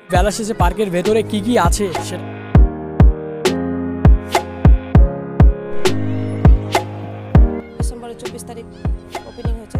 বেলা শেষে পার্কের ভেতরে কি কি আছে সেটা ডিসেম্বরের 24 তারিখ ওপেনিং হয়েছে।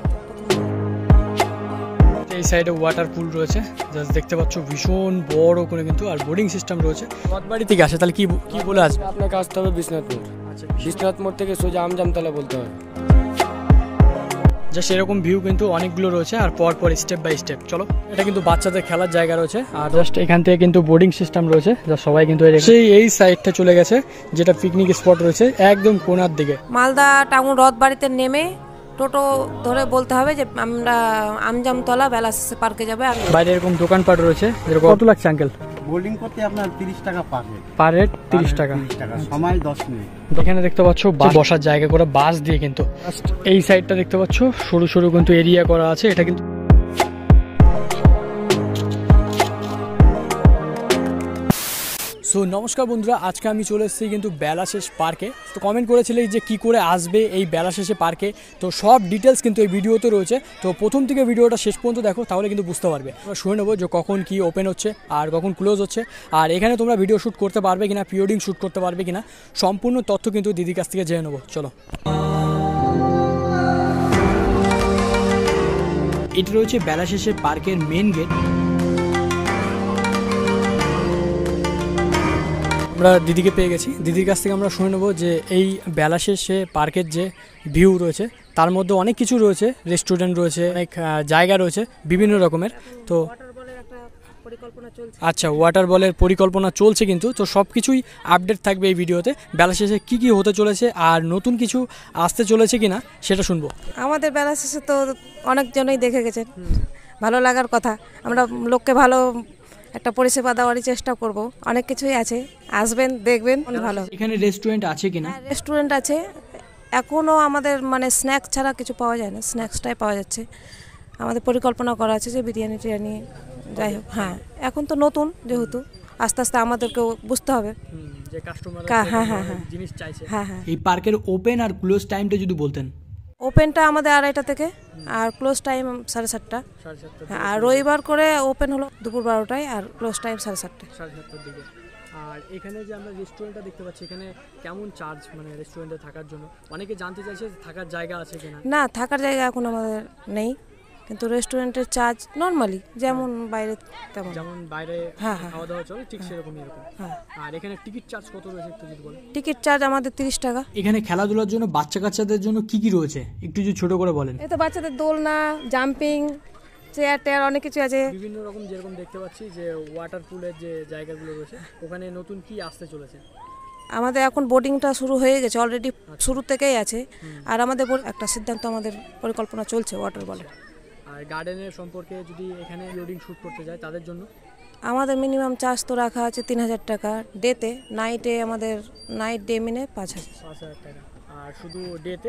এই সাইডে ওয়াটার পুল রয়েছে, জাস্ট দেখতে পাচ্ছ ভীষণ বড় করে কিন্তু, আর বোর্ডিং সিস্টেম রয়েছে। রথবাড়ি থেকে আসে তাহলে কি বলে আসবে? আপনাকে আসতে হবে বিশ্বনাথ মোড়। আচ্ছা, বিশ্বনাথ মোড় থেকে সোজা আমজামতলা বলতে হবে। জাস্ট এরকম ভিউ কিন্তু অনেকগুলো রয়েছে, আর পর স্টেপ বাই স্টেপ। চলো, এটা কিন্তু বাচ্চাদের খেলার জায়গা রয়েছে, আর জাস্ট এখান থেকে কিন্তু বোর্ডিং সিস্টেম রয়েছে, যা সবাই কিন্তু এই সাইডটা চলে গেছে, যেটা পিকনিক স্পট রয়েছে একদম কোনার দিকে। মালদা টাউন রথবাড়িতে নেমে টোটো ধরে বলতে হবে যে আমরা আমজামতলা বেলা শেষে পার্কে যাবে। বাইরে এরকম দোকানপাট রয়েছে। কত লাগছে আঙ্কেল? বোর্ডিং করতে আপনার 30 টাকা পার হেড 30 টাকা, সময় 10 মিনিট। এখানে দেখতে পাচ্ছ বসার জায়গা করে বাস দিয়ে, কিন্তু এই সাইডটা দেখতে পাচ্ছ সরু সরু কিন্তু এরিয়া করা আছে। এটা কিন্তু সো নমস্কার বন্ধুরা, আজকে আমি চলে এসেছি কিন্তু বেলা শেষ পার্কে। তো কমেন্ট করেছিলে যে কি করে আসবে এই বেলা শেষে পার্কে, তো সব ডিটেলস কিন্তু এই ভিডিওতে রয়েছে। তো প্রথম থেকে ভিডিওটা শেষ পর্যন্ত দেখো, তাহলে কিন্তু বুঝতে পারবে। আমরা শুনে নেবো যে কখন কি ওপেন হচ্ছে আর কখন ক্লোজ হচ্ছে, আর এখানে তোমরা ভিডিও শ্যুট করতে পারবে কিনা, প্রি ওয়েডিং শ্যুট করতে পারবে কিনা, সম্পূর্ণ তথ্য কিন্তু দিদির কাছ থেকে জেনে নেবো। চলো, এটি রয়েছে বেলা শেষে পার্কের মেন গেট। আমরা দিদিকে পেয়ে গেছি, দিদির কাছ থেকে আমরা শুনে নেবো যে এই বেলা শেষে পার্কের যে ভিউ রয়েছে তার মধ্যে অনেক কিছু রয়েছে, রেস্টুরেন্ট রয়েছে, অনেক জায়গা রয়েছে বিভিন্ন রকমের। তো আচ্ছা, ওয়াটার বলের পরিকল্পনা চলছে কিন্তু, তো সব কিছুই আপডেট থাকবে এই ভিডিওতে। বেলা শেষে কী কী হতে চলেছে আর নতুন কিছু আসতে চলেছে কিনা সেটা শুনবো। আমাদের বেলা শেষে তো অনেকজনই দেখে গেছেন, ভালো লাগার কথা। আমরা লোককে ভালো একটা পরিষেবা দেওয়ারই চেষ্টা করব। অনেক কিছুই আছে, আসবেন দেখবেন, ভালো। এখানে রেস্টুরেন্ট আছে কিনা? রেস্টুরেন্ট আছে, এখনও আমাদের মানে স্ন্যাক্স ছাড়া কিছু পাওয়া যায় না, স্ন্যাক্সটাই পাওয়া যাচ্ছে। আমাদের পরিকল্পনা করা আছে যে বিরিয়ানি টিরিয়ানি যাই হোক। হ্যাঁ, এখন তো নতুন, যেহেতু আস্তে আস্তে আমাদেরকেও বুঝতে হবে যে কাস্টমার জিনিস চাইছে। হ্যাঁ হ্যাঁ। এই পার্কের ওপেন আর ক্লোজ টাইমটা যদি বলতেন। ওপেনটা আমাদের 2:30টা থেকে, আর ক্লোজ টাইম 7:30টা। আর রবিবার করে ওপেন হলো দুপুর 12টায়, আর ক্লোজ টাইম 7:30টার দিকে। আর এখানে যে আমরা রেস্টুরেন্টটা দেখতে পাচ্ছি, এখানে কেমন চার্জ মানে রেস্টুরেন্টে থাকার জন্য? অনেকে জানতে চাইছে থাকার জায়গা আছে কিনা। না, থাকার জায়গা এখন আমাদের নেই, কিন্তু রেস্টুরেন্টের চার্জ নর্মালি যেমন বাইরে তেমন, যেমন বাইরে খাওয়া দাওয়া চলে ঠিক সেরকমই এরকম। আর এখানে টিকিট চার্জ কত রয়েছে একটু যদি বলেন? টিকিট চার্জ আমাদের 30 টাকা। এখানে খেলাধুলার জন্য বাচ্চা কাচ্চাদের জন্য কি কি রয়েছে একটু যদি ছোট করে বলেন। এই তো বাচ্চাদের দোলনা, জাম্পিং, চেয়ার টেয়ার অনেক কিছু আছে বিভিন্ন রকম। যেরকম দেখতে পাচ্ছি যে ওয়াটার পুলের যে জায়গাগুলো রয়েছে, ওখানে নতুন কি আসতে চলেছে? আমাদের এখন বোর্ডিংটা শুরু হয়ে গেছে অলরেডি, শুরু থেকেই আছে। আর আমাদের একটা সিদ্ধান্ত, আমাদের পরিকল্পনা চলছে ওয়াটার বলে। আর গার্ডেনের সম্পর্কে যদি এখানে লোডিং শ্যুট করতে যায় তাদের জন্য আমাদের মিনিমাম চার্জ তো রাখা আছে 3000 টাকা ডেতে। নাইটে আমাদের নাইট ডে মিনে 5,000 টাকা, আর শুধু ডেতে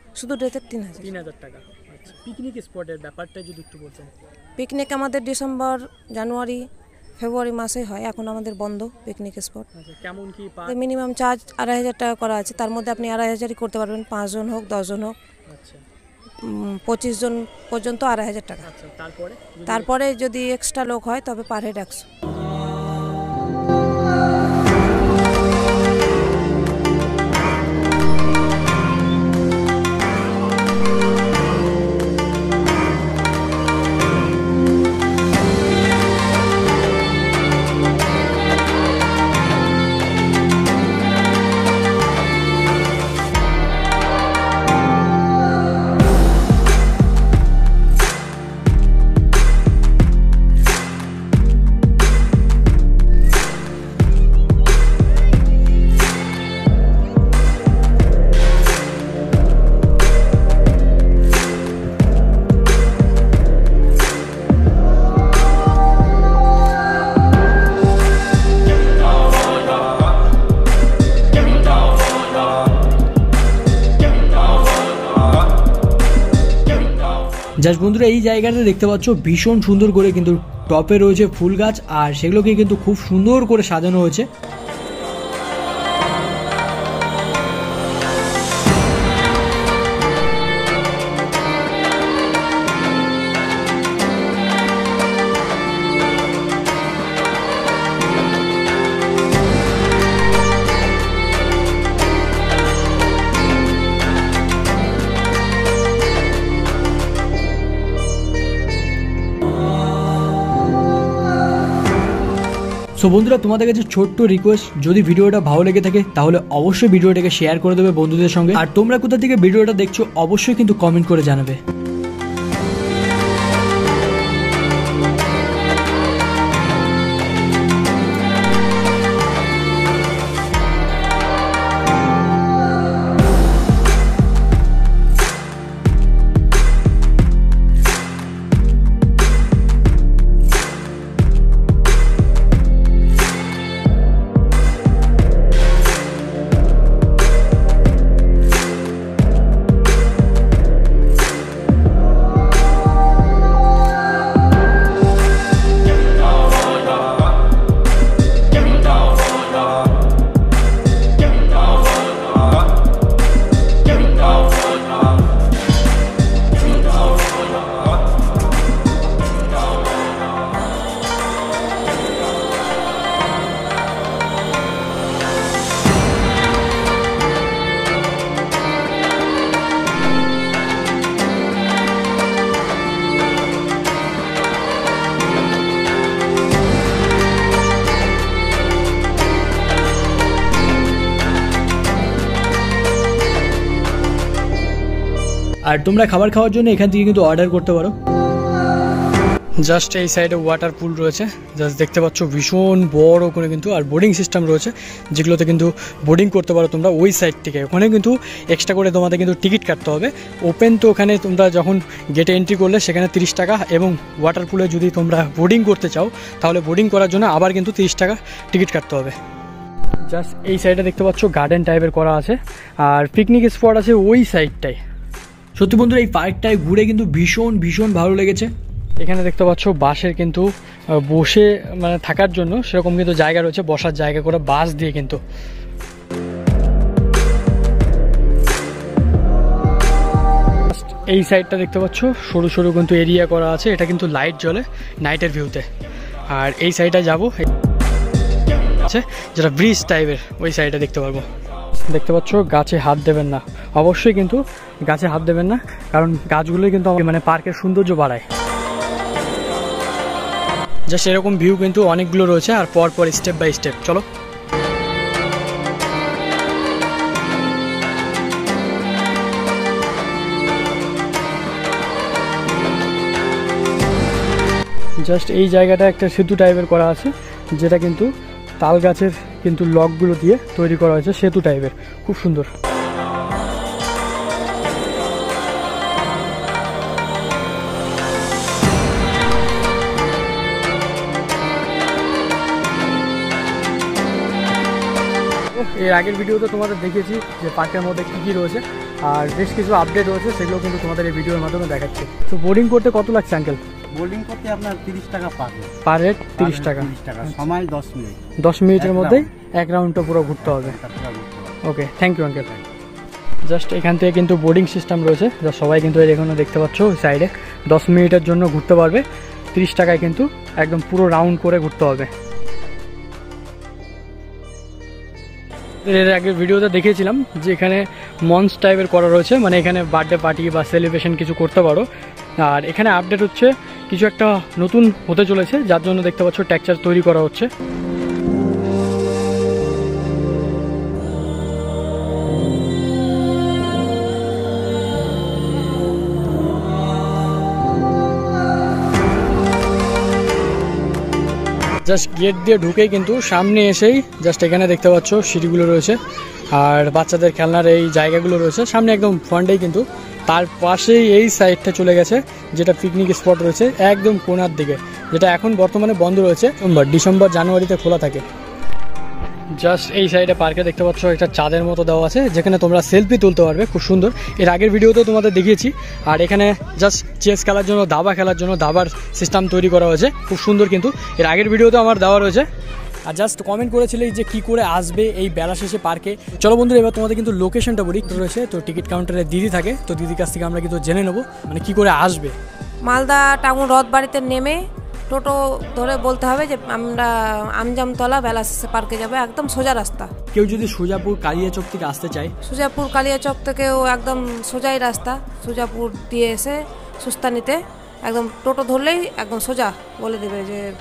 3000 টাকা। আচ্ছা, পিকনিক স্পটের ব্যাপারটা যদি একটু বলতেন। পিকনিক আমাদের ডিসেম্বর, জানুয়ারি, ফেব্রুয়ারি মাসে হয়, এখন আমাদের বন্ধ পিকনিক স্পট। আচ্ছা, কেমন কি মিনিমাম চার্জ 2500 টাকা করা আছে, তার মধ্যে আপনি 2500ই করতে পারবেন, 5 জন হোক 10 জন হোক। আচ্ছা, 25 জন পর্যন্ত 2500 টাকা। আচ্ছা, তারপরে যদি এক্সট্রা লোক হয় তবে পার হেড 100। জাস্ট বন্ধুরা, এই জায়গাটা দেখতে পাচ্ছ ভীষণ সুন্দর করে কিন্তু টপে রয়েছে ফুল গাছ, আর সেগুলোকে কিন্তু খুব সুন্দর করে সাজানো হয়েছে। সো বন্ধুরা, তোমাদের কাছে ছোট্ট রিকোয়েস্ট, যদি ভিডিওটা ভালো লেগে থাকে তাহলে অবশ্যই ভিডিওটাকে শেয়ার করে দেবে বন্ধুদের সঙ্গে। আর তোমরা কোথা থেকে ভিডিওটা দেখছো অবশ্যই কিন্তু কমেন্ট করে জানাবে। আর তোমরা খাবার খাওয়ার জন্য এখান থেকে কিন্তু অর্ডার করতে পারো। জাস্ট এই সাইডে ওয়াটার পুল রয়েছে, জাস্ট দেখতে পাচ্ছ ভীষণ বড় করে কিন্তু। আর বোর্ডিং সিস্টেম রয়েছে যেগুলোতে কিন্তু বোর্ডিং করতে পারো তোমরা ওই সাইড থেকে। ওখানে কিন্তু এক্সট্রা করে তোমাদের কিন্তু টিকিট কাটতে হবে। ওপেন তো ওখানে তোমরা যখন গেটে এন্ট্রি করলে সেখানে 30 টাকা, এবং ওয়াটার পুলে যদি তোমরা বোর্ডিং করতে চাও তাহলে বোর্ডিং করার জন্য আবার কিন্তু 30 টাকা টিকিট কাটতে হবে। জাস্ট এই সাইডে দেখতে পাচ্ছ গার্ডেন টাইপের করা আছে, আর পিকনিক স্পট আছে ওই সাইডটায়। সত্যি বন্ধুরা, এই পার্কটায় ঘুরে কিন্তু ভীষণ ভীষণ ভালো লেগেছে। এখানে দেখতে পাচ্ছ বাঁশের কিন্তু বসে মানে থাকার জন্য সেরকম কিন্তু জায়গা রয়েছে, বসার জায়গা করে বাঁশ দিয়ে কিন্তু। এই সাইডটা দেখতে পাচ্ছ সরু সরু কিন্তু এরিয়া করা আছে, এটা কিন্তু লাইট জ্বলে নাইটের ভিউতে। আর এই সাইডে যাবো আছে যেটা ব্রিজ টাইপের, ওই সাইডে দেখতে পারবো। দেখতে পাচ্ছ গাছে হাত দেবেন না, অবশ্যই কিন্তু গাছে হাত দেবেন না, কারণ গাছগুলোই কিন্তু মানে পার্কের সৌন্দর্য বাড়ায়। জাস্ট এরকম ভিউ কিন্তু অনেকগুলো রয়েছে, আর পর পর স্টেপ বাই স্টেপ চলো। জাস্ট এই জায়গাটা একটা সেতু টাইপের করা আছে, যেটা কিন্তু তাল গাছের কিন্তু লকগুলো দিয়ে তৈরি করা হয়েছে, সেতু টাইপের, খুব সুন্দর। এর আগের ভিডিওতে তোমাদের দেখিয়েছি যে পার্কের মধ্যে কী কী রয়েছে, আর বেশ কিছু আপডেট রয়েছে, সেগুলো কিন্তু তোমাদের এই ভিডিওর মাধ্যমে দেখাচ্ছি। তো বোর্ডিং করতে কত লাগছে আঙ্কেল? বোর্ডিং করতে আপনার 30 টাকা পার হেড 30 টাকা। সময় 10 মিনিট। 10 মিনিটের মধ্যেই এক রাউন্ডটা পুরো ঘুরতে হবে। Okay, thank you uncle. Just এখান থেকে কিন্তু বোর্ডিং সিস্টেম রয়েছে, যা সবাই কিন্তু এখানে দেখতে পাচ্ছ ওই সাইডে 10 মিনিটের জন্য ঘুরতে পারবে। 30 টাকায় কিন্তু একদম পুরো রাউন্ড করে ঘুরতে হবে। এর আগের ভিডিওতে দেখিয়েছিলাম যে এখানে মঞ্চ টাইপের করা রয়েছে, মানে এখানে বার্থডে পার্টি বা সেলিব্রেশন কিছু করতে পারো। আর এখানে আপডেট হচ্ছে কিছু একটা নতুন হতে চলেছে, যার জন্য দেখতে পাচ্ছ টেক্সচার তৈরি করা হচ্ছে। জাস্ট গেট দিয়ে ঢুকেই কিন্তু সামনে এসেই জাস্ট এখানে দেখতে পাচ্ছ সিঁড়িগুলো রয়েছে, আর বাচ্চাদের খেলনার এই জায়গাগুলো রয়েছে সামনে একদম ফ্রন্টেই। কিন্তু তার পাশেই এই সাইডটা চলে গেছে, যেটা পিকনিক স্পট রয়েছে একদম কোণার দিকে, যেটা এখন বর্তমানে বন্ধ রয়েছে, ডিসেম্বর জানুয়ারিতে খোলা থাকে। জাস্ট এই সাইডে পার্কে দেখতে পাচ্ছ একটা চাঁদের মতো দেওয়া আছে, যেখানে তোমরা সেলফি তুলতে পারবে, খুব সুন্দর। এর আগের ভিডিওতেও তোমাদের দেখিয়েছি। আর এখানে জাস্ট চেস খেলার জন্য, দাবা খেলার জন্য দাবার সিস্টেম তৈরি করা হয়েছে, খুব সুন্দর। কিন্তু এর আগের ভিডিওতে আমার দেওয়া রয়েছে। আর জাস্ট কমেন্ট করেছিলে যে কি করে আসবে এই বেলা শেষে পার্কে। চলো বন্ধুরা, এবার তোমাদের কিন্তু লোকেশনটা বলি রয়েছে। তো টিকিট কাউন্টারে দিদি থাকে, তো দিদির কাছ থেকে আমরা কিন্তু জেনে নেবো মানে কি করে আসবে। মালদা টাউন রথবাড়িতে নেমে টোটো ধরে বলতে হবে যে আমরা আমজামতলা বেলা শেষে পার্কে যাবে, একদম সোজা রাস্তা। কেউ যদি সোজাপুর কালিয়াচক থেকে আসতে চায়, সোজাপুর কালিয়াচক থেকেও একদম সোজাই রাস্তা, সোজাপুর দিয়ে এসে সুস্তানিতে একদম টোটো ধরলেই একদম সোজা বলে দেবে যে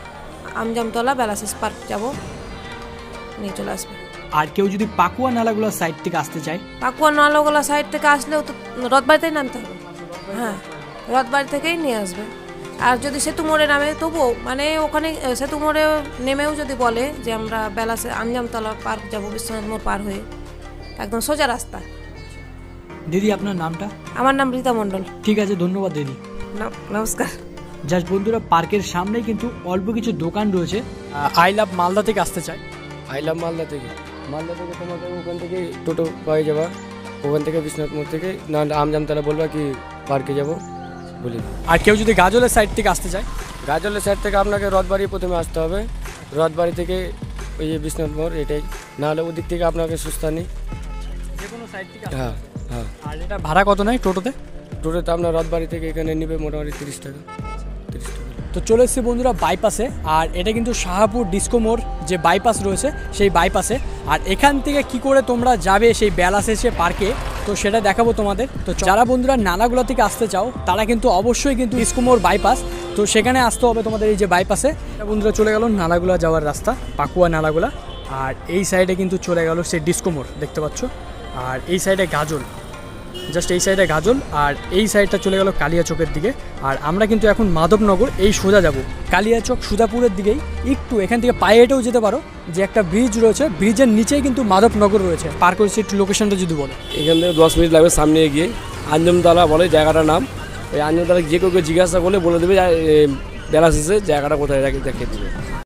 আমজামতলা বেলাশেষ পার্ক যাব, নিয়ে চলে আসবে। আর কেউ যদি পাকুয়া নালাগুলো সাইড থেকে আসতে চায়, পাকুয়া নালাগোলা সাইড থেকে আসলেও তো রথবাড়িতেই নামতে হবে। হ্যাঁ, রথবাড়ি থেকেই নিয়ে আসবে। আর যদি সেতু মোড়ে নামে তবুও মানে ওখানে সেতু মোড়ে নেমেও যদি বলে যে আমরা বেলাশে আমজামতলা পার্ক যাব, বিশ্বনাথ মোড় পার হয়ে, একদম সোজা রাস্তা। দিদি আপনার নামটা? আমার নাম রীতা মণ্ডল। ঠিক আছে, ধন্যবাদ দিদি। নমস্কার। জাস্ট বন্ধুরা, পার্কের সামনেই কিন্তু অল্প কিছু দোকান রয়েছে। আই লাভ মালদা থেকে আসতে চাই, আইলাম মালদা থেকে তোমাকে ওখান থেকে টোটো পাই যাবা, ওখান থেকে বিশ্বনাথ মোড় থেকে না আমজামতলা বলবা কি পার্কে যাব বলি। আর কেউ যদি গাজলের সাইড থেকে আসতে চায়, গাজলের সাইড থেকে আপনাকে রথবাড়ি প্রথমে আসতে হবে, রথবাড়ি থেকে ওই যে বিশ্বনাথ মোড় এটাই, নাহলে ওদিক থেকে আপনাকে সুস্থানি। যে কোনো সাইড থেকে। হ্যাঁ হ্যাঁ। আর এটা ভাড়া কত নেয় টোটোতে? টোটোতে আপনার রথবাড়ি থেকে এখানে নেবে মোটামুটি 30 টাকা। তো চলে এসেছি বন্ধুরা বাইপাসে, আর এটা কিন্তু শাহাপুর ডিস্কো মোড় যে বাইপাস রয়েছে সেই বাইপাসে। আর এখান থেকে কি করে তোমরা যাবে সেই বেলাশেষে পার্কে, তো সেটা দেখাবো তোমাদের। তো যারা বন্ধুরা নালাগুলা থেকে আসতে চাও তারা কিন্তু অবশ্যই কিন্তু ডিস্কো মোড় বাইপাস, তো সেখানে আসতে হবে তোমাদের এই যে বাইপাসে। বন্ধুরা চলে গেল নালাগুলা যাওয়ার রাস্তা, পাকুয়া নালাগুলা। আর এই সাইডে কিন্তু চলে গেল সেই ডিস্কো মোড় দেখতে পাচ্ছ, আর এই সাইডে গাজল, জাস্ট এই সাইডে গাজল, আর এই সাইডটা চলে গেল কালিয়াচকের দিকে। আর আমরা কিন্তু এখন মাধবনগর এই সোজা যাব, কালিয়াচক সুধাপুরের দিকেই একটু এখান থেকে পায়ে হেঁটেও যেতে পারো, যে একটা ব্রিজ রয়েছে, ব্রিজের নিচেই কিন্তু মাধবনগর রয়েছে। পার করেছি একটু লোকেশনটা যদি বলো। এখান থেকে 10 মিনিট লাগবে সামনে গিয়ে, আঞ্জমতলা বলে জায়গাটার নাম। ওই আঞ্জমতলা যে কেউ জিজ্ঞাসা করলে বলে দেবে বেলা শেষে জায়গাটা কোথায় দেখিয়ে দেবে।